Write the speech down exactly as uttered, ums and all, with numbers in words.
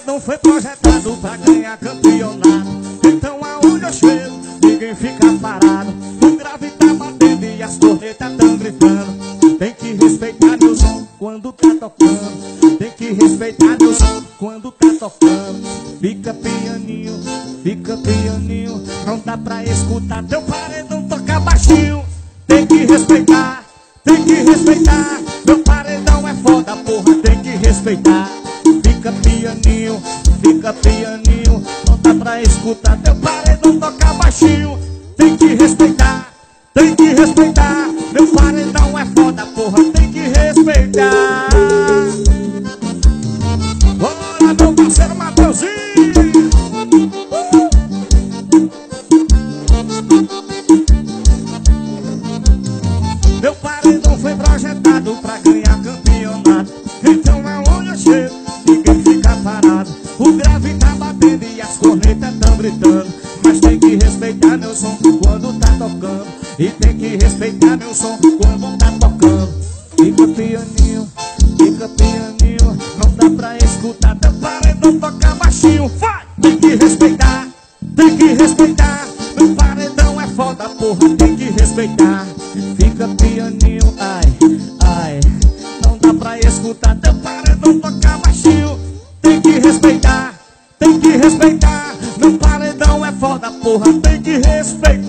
paredão foi projetado pra ganhar campeonato. Então aonde eu chego, ninguém fica parado. O grave tá batendo e as cornetas tão gritando. Tem que respeitar meu som quando tá tocando. Tem que respeitar meu som quando tá tocando. Fica pianinho, fica pianinho. Não dá pra escutar teu paredão tocar baixinho. Tem que respeitar, tem que respeitar. Meu paredão é foda, porra, tem que respeitar. Fica pianinho, fica pianinho. Não dá pra escutar teu paredão tocar baixinho. Tem que respeitar, tem que respeitar. Meu paredão é foda, porra, tem que respeitar. Bora, meu parceiro Mateuzinho. uh! Meu paredão foi projetado pra ganhar campeonato. Então aonde eu chego, ninguém fica parado. O grave tá batendo e as cornetas tão gritando. Mas tem que respeitar meu som quando tá tocando. E tem que respeitar meu som quando tá tocando. Fica pianinho, fica pianinho. Não dá pra escutar teu paredão tocar baixinho. Vai! Tem que respeitar, tem que respeitar. Meu paredão é foda, porra, tem que respeitar. Fica pianinho, ai, ai. Não dá pra escutar teu paredão tocar baixinho. Tem que respeitar, tem que respeitar. Meu paredão é foda, porra, tem que respeitar.